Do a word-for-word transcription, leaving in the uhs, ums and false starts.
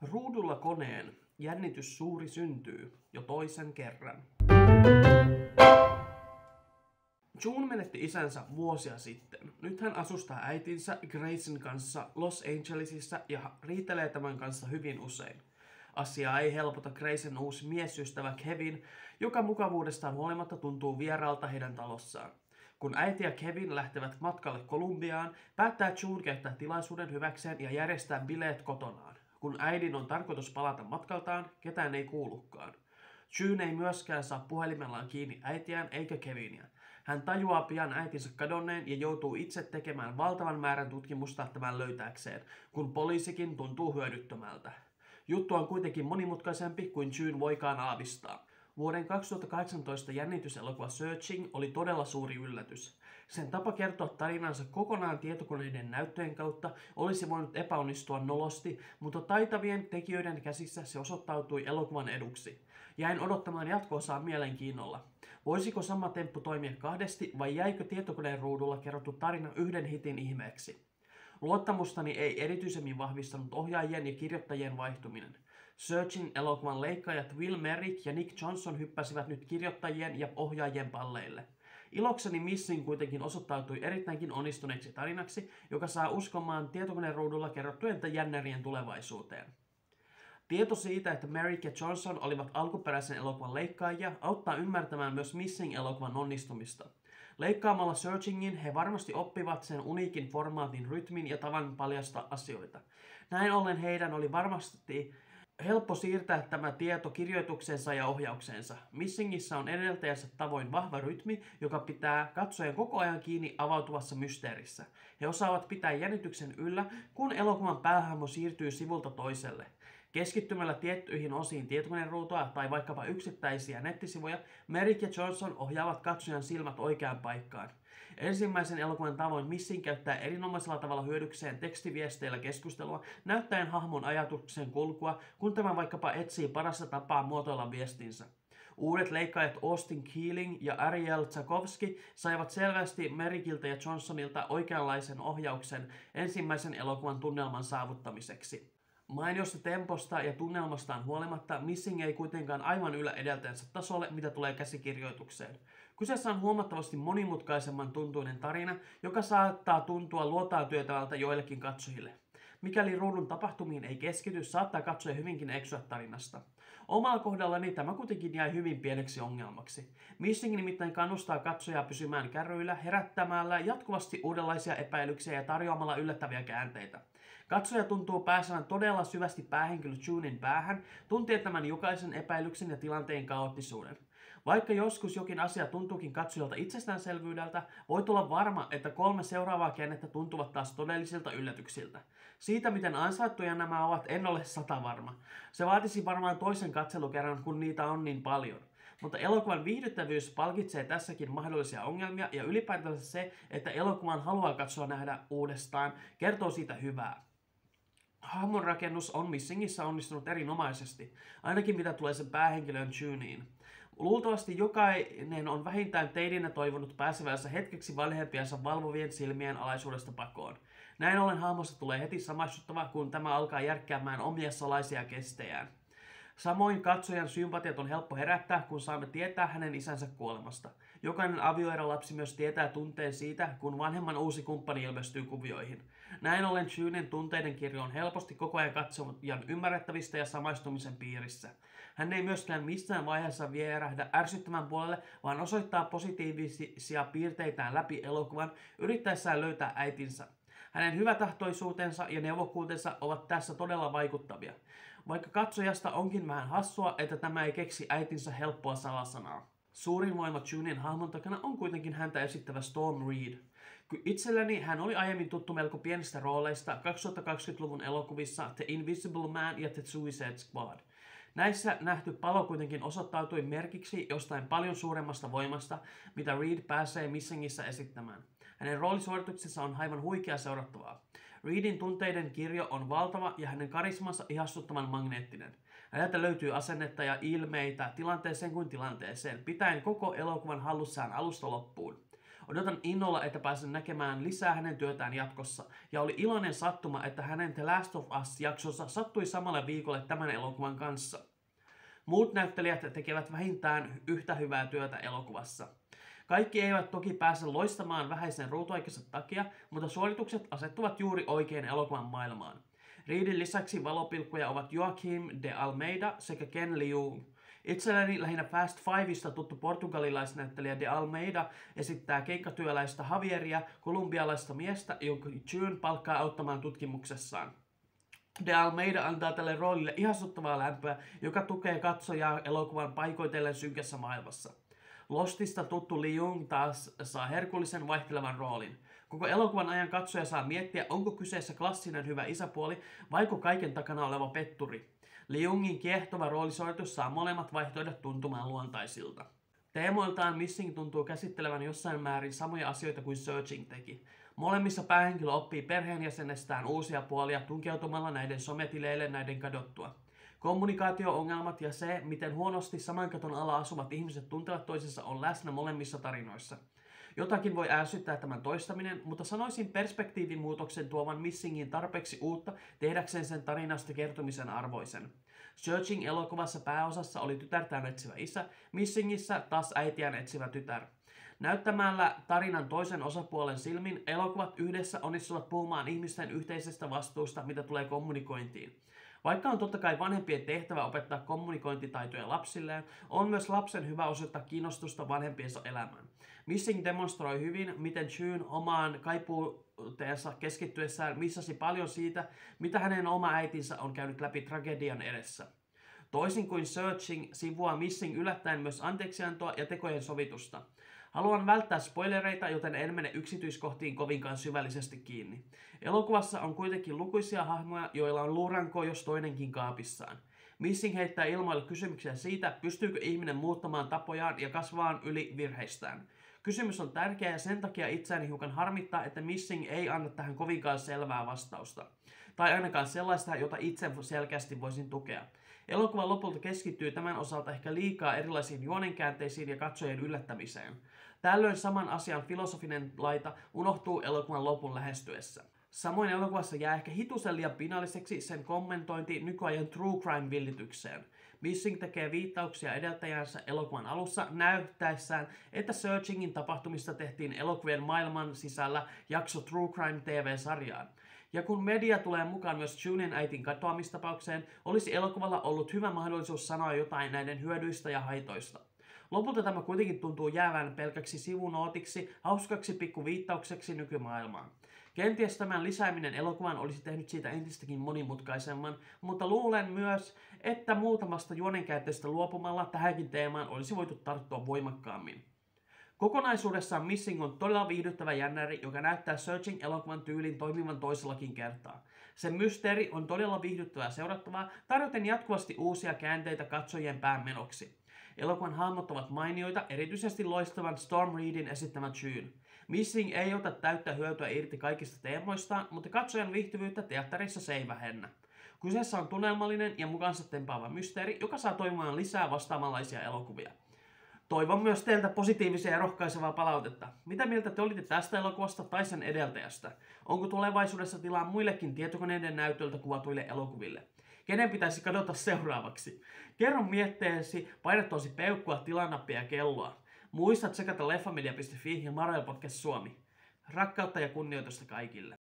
Ruudulla koneen jännitys suuri syntyy jo toisen kerran. June menetti isänsä vuosia sitten. Nyt hän asustaa äitinsä Gracen kanssa Los Angelesissa ja riitelee tämän kanssa hyvin usein. Asiaa ei helpota Gracen uusi miesystävä Kevin, joka mukavuudestaan huolimatta tuntuu vieraalta heidän talossaan. Kun äiti ja Kevin lähtevät matkalle Kolumbiaan, päättää June käyttää tilaisuuden hyväkseen ja järjestää bileet kotonaan. Kun äidin on tarkoitus palata matkaltaan, ketään ei kuulukaan. June ei myöskään saa puhelimellaan kiinni äitiään eikä Kevinia. Hän tajuaa pian äitinsä kadonneen ja joutuu itse tekemään valtavan määrän tutkimusta tämän löytääkseen, kun poliisikin tuntuu hyödyttömältä. Juttu on kuitenkin monimutkaisempi kuin June voikaan aavistaa. Vuoden kaksituhattakahdeksantoista jännityselokuva Searching oli todella suuri yllätys. Sen tapa kertoa tarinansa kokonaan tietokoneiden näyttöjen kautta olisi voinut epäonnistua nolosti, mutta taitavien tekijöiden käsissä se osoittautui elokuvan eduksi. Jäin odottamaan jatko-osaa mielenkiinnolla. Voisiko sama temppu toimia kahdesti vai jäikö tietokoneen ruudulla kerrottu tarina yhden hitin ihmeeksi? Luottamustani ei erityisemmin vahvistanut ohjaajien ja kirjoittajien vaihtuminen. Searching-elokuvan leikkaajat Will Merrick ja Nick Johnson hyppäsivät nyt kirjoittajien ja ohjaajien palleille. Ilokseni Missing kuitenkin osoittautui erittäinkin onnistuneeksi tarinaksi, joka saa uskomaan tietokoneen ruudulla kerrottujen jännärien tulevaisuuteen. Tieto siitä, että Merrick ja Johnson olivat alkuperäisen elokuvan leikkaajia, auttaa ymmärtämään myös Missing-elokuvan onnistumista. Leikkaamalla Searchingin he varmasti oppivat sen uniikin formaatin rytmin ja tavan paljastaa asioita. Näin ollen heidän oli varmasti helppo siirtää tämä tieto kirjoitukseensa ja ohjaukseensa. Missingissä on edeltäjänsä tavoin vahva rytmi, joka pitää katsojan koko ajan kiinni avautuvassa mysteerissä. He osaavat pitää jännityksen yllä, kun elokuvan päähahmo siirtyy sivulta toiselle. Keskittymällä tiettyihin osiin tietokoneruutua tai vaikkapa yksittäisiä nettisivuja, Merrick ja Johnson ohjaavat katsojan silmät oikeaan paikkaan. Ensimmäisen elokuvan tavoin Missing käyttää erinomaisella tavalla hyödykseen tekstiviesteillä keskustelua, näyttäen hahmon ajatuksen kulkua, kun tämä vaikkapa etsii parasta tapaa muotoilla viestinsä. Uudet leikkaajat Austin Keeling ja Ariel Tchaikovsky saivat selvästi Merrickiltä ja Johnsonilta oikeanlaisen ohjauksen ensimmäisen elokuvan tunnelman saavuttamiseksi. Mainiosta temposta ja tunnelmastaan huolimatta Missing ei kuitenkaan aivan yllä edeltäjänsä tasolle, mitä tulee käsikirjoitukseen. Kyseessä on huomattavasti monimutkaisemman tuntuinen tarina, joka saattaa tuntua luotaan työtävältä joillekin katsojille. Mikäli ruudun tapahtumiin ei keskity, saattaa katsoja hyvinkin eksyä tarinasta. Omalla kohdallani tämä kuitenkin jäi hyvin pieneksi ongelmaksi. Missing nimittäin kannustaa katsojaa pysymään kärryillä, herättämällä jatkuvasti uudenlaisia epäilyksiä ja tarjoamalla yllättäviä käänteitä. Katsoja tuntuu pääsevän todella syvästi päähenkilö Junen päähän, tuntien tämän jokaisen epäilyksen ja tilanteen kaoottisuuden. Vaikka joskus jokin asia tuntuukin katsojalta itsestäänselvyydeltä, voit olla varma, että kolme seuraavaa käännettä tuntuvat taas todellisilta yllätyksiltä. Siitä, miten ansaittuja nämä ovat, en ole sata varma. Se vaatisi varmaan toisen katselukerran, kun niitä on niin paljon. Mutta elokuvan viihdyttävyys palkitsee tässäkin mahdollisia ongelmia ja ylipäätänsä se, että elokuvan haluaa katsoa nähdä uudestaan, kertoo siitä hyvää. Hahmonrakennus on Missingissä onnistunut erinomaisesti, ainakin mitä tulee sen päähenkilön Juneen. Luultavasti jokainen on vähintään teininä toivonut pääsevänsä hetkeksi vanhempiansa valvovien silmien alaisuudesta pakoon. Näin ollen hahmosta tulee heti samaistuttava, kun tämä alkaa järkkäämään omia salaisia kestejään. Samoin katsojan sympatiat on helppo herättää, kun saamme tietää hänen isänsä kuolemasta. Jokainen avioerolapsi myös tietää tunteen siitä, kun vanhemman uusi kumppani ilmestyy kuvioihin. Näin ollen Junen tunteiden kirjo on helposti koko ajan katsojan ymmärrettävistä ja samaistumisen piirissä. Hän ei myöskään missään vaiheessa vierähdä ärsyttävän puolelle, vaan osoittaa positiivisia piirteitään läpi elokuvan yrittäessään löytää äitinsä. Hänen hyvätahtoisuutensa ja neuvokkuutensa ovat tässä todella vaikuttavia. Vaikka katsojasta onkin vähän hassua, että tämä ei keksi äitinsä helppoa salasanaa. Suurin voima Junen hahmon takana on kuitenkin häntä esittävä Storm Reid. Itselleni hän oli aiemmin tuttu melko pienistä rooleista kaksituhattakaksikymmentäluvun elokuvissa The Invisible Man ja The Suicide Squad. Näissä nähty palo kuitenkin osoittautui merkiksi jostain paljon suuremmasta voimasta, mitä Reid pääsee Missingissä esittämään. Hänen roolisuorituksensa on aivan huikea seurattavaa. Reidin tunteiden kirjo on valtava ja hänen karismansa ihastuttavan magneettinen. Häneltä löytyy asennetta ja ilmeitä tilanteeseen kuin tilanteeseen, pitäen koko elokuvan hallussaan alusta loppuun. Odotan innolla, että pääsen näkemään lisää hänen työtään jatkossa, ja oli iloinen sattuma, että hänen The Last of Us-jaksonsa sattui samalle viikolle tämän elokuvan kanssa. Muut näyttelijät tekevät vähintään yhtä hyvää työtä elokuvassa. Kaikki eivät toki pääse loistamaan vähäisen ruutuaikansa takia, mutta suoritukset asettuvat juuri oikein elokuvan maailmaan. Reedin lisäksi valopilkkuja ovat Joaquim de Almeida sekä Ken Leung. Itselleni lähinnä Fast Fiveista tuttu portugalilaisnäyttelijä de Almeida esittää keikkatyöläistä Javieria, kolumbialaista miestä, jonka June palkkaa auttamaan tutkimuksessaan. De Almeida antaa tälle roolille ihastuttavaa lämpöä, joka tukee katsojaa elokuvan paikoitellen synkässä maailmassa. Lostista tuttu Leung taas saa herkullisen vaihtelevan roolin. Koko elokuvan ajan katsoja saa miettiä, onko kyseessä klassinen hyvä isäpuoli vaiko kaiken takana oleva petturi. Leungin kiehtova roolisuoritus saa molemmat vaihtoehdot tuntumaan luontaisilta. Teemoiltaan Missing tuntuu käsittelevän jossain määrin samoja asioita kuin Searching teki. Molemmissa päähenkilö oppii perheenjäsenestään uusia puolia tunkeutumalla näiden sometileille näiden kadottua. Kommunikaatio-ongelmat ja se, miten huonosti saman katon alla asuvat ihmiset tuntevat toisensa, on läsnä molemmissa tarinoissa. Jotakin voi ärsyttää tämän toistaminen, mutta sanoisin perspektiivimuutoksen tuovan Missingin tarpeeksi uutta tehdäkseen sen tarinasta kertomisen arvoisen. Searching-elokuvassa pääosassa oli tytärtään etsivä isä, Missingissä taas äitiään etsivä tytär. Näyttämällä tarinan toisen osapuolen silmin elokuvat yhdessä onnistuvat puhumaan ihmisten yhteisestä vastuusta, mitä tulee kommunikointiin. Vaikka on totta kai vanhempien tehtävä opettaa kommunikointitaitoja lapsilleen, on myös lapsen hyvä osoittaa kiinnostusta vanhempiensa elämään. Missing demonstroi hyvin, miten June omaan kaipuuteensa keskittyessään missasi paljon siitä, mitä hänen oma äitinsä on käynyt läpi tragedian edessä. Toisin kuin Searching, sivuaa Missing yllättäen myös anteeksiantoa ja tekojen sovitusta. Haluan välttää spoilereita, joten en mene yksityiskohtiin kovinkaan syvällisesti kiinni. Elokuvassa on kuitenkin lukuisia hahmoja, joilla on luuranko jos toinenkin kaapissaan. Missing heittää ilmoille kysymyksiä siitä, pystyykö ihminen muuttamaan tapojaan ja kasvaan yli virheistään. Kysymys on tärkeä ja sen takia itseäni hiukan harmittaa, että Missing ei anna tähän kovinkaan selvää vastausta. Tai ainakaan sellaista, jota itse selkeästi voisin tukea. Elokuva lopulta keskittyy tämän osalta ehkä liikaa erilaisiin juonenkäänteisiin ja katsojien yllättämiseen. Tällöin saman asian filosofinen laita unohtuu elokuvan lopun lähestyessä. Samoin elokuvassa jää ehkä hitusen liian pinalliseksi sen kommentointi nykyajan true crime-villitykseen. Missing tekee viittauksia edeltäjänsä elokuvan alussa näyttäessään, että Searchingin tapahtumista tehtiin elokuvien maailman sisällä jakso True Crime T V-sarjaan. Ja kun media tulee mukaan myös Junen äitin katoamistapaukseen, olisi elokuvalla ollut hyvä mahdollisuus sanoa jotain näiden hyödyistä ja haitoista. Lopulta tämä kuitenkin tuntuu jäävän pelkäksi sivunootiksi, hauskaksi pikkuviittaukseksi nykymaailmaan. Kenties tämän lisääminen elokuvaan olisi tehnyt siitä entistäkin monimutkaisemman, mutta luulen myös, että muutamasta juonenkäänteestä luopumalla tähänkin teemaan olisi voitu tarttua voimakkaammin. Kokonaisuudessaan Missing on todella viihdyttävä jännäri, joka näyttää Searching-elokuvan tyylin toimivan toisellakin kertaa. Sen mysteeri on todella viihdyttävää seurattavaa, tarjoten jatkuvasti uusia käänteitä katsojien päämenoksi. Elokuvan hahmot ovat mainioita, erityisesti loistavan Storm Reedin esittämä June. Missing ei ota täyttä hyötyä irti kaikista teemoistaan, mutta katsojan viihtyvyyttä teatterissa se ei vähennä. Kyseessä on tunnelmallinen ja mukansa tempaava mysteeri, joka saa toimimaan lisää vastaavanlaisia elokuvia. Toivon myös teiltä positiivisia ja rohkaisevaa palautetta. Mitä mieltä te olitte tästä elokuvasta tai sen edeltäjästä? Onko tulevaisuudessa tilaa muillekin tietokoneiden näytöltä kuvatuille elokuville? Kenen pitäisi kadota seuraavaksi? Kerro mietteesi, paina tosi peukkua, tilanappia ja kelloa. Muista tsekata leffamedia piste fi ja Marvel Podcast Suomi. Rakkautta ja kunnioitusta kaikille.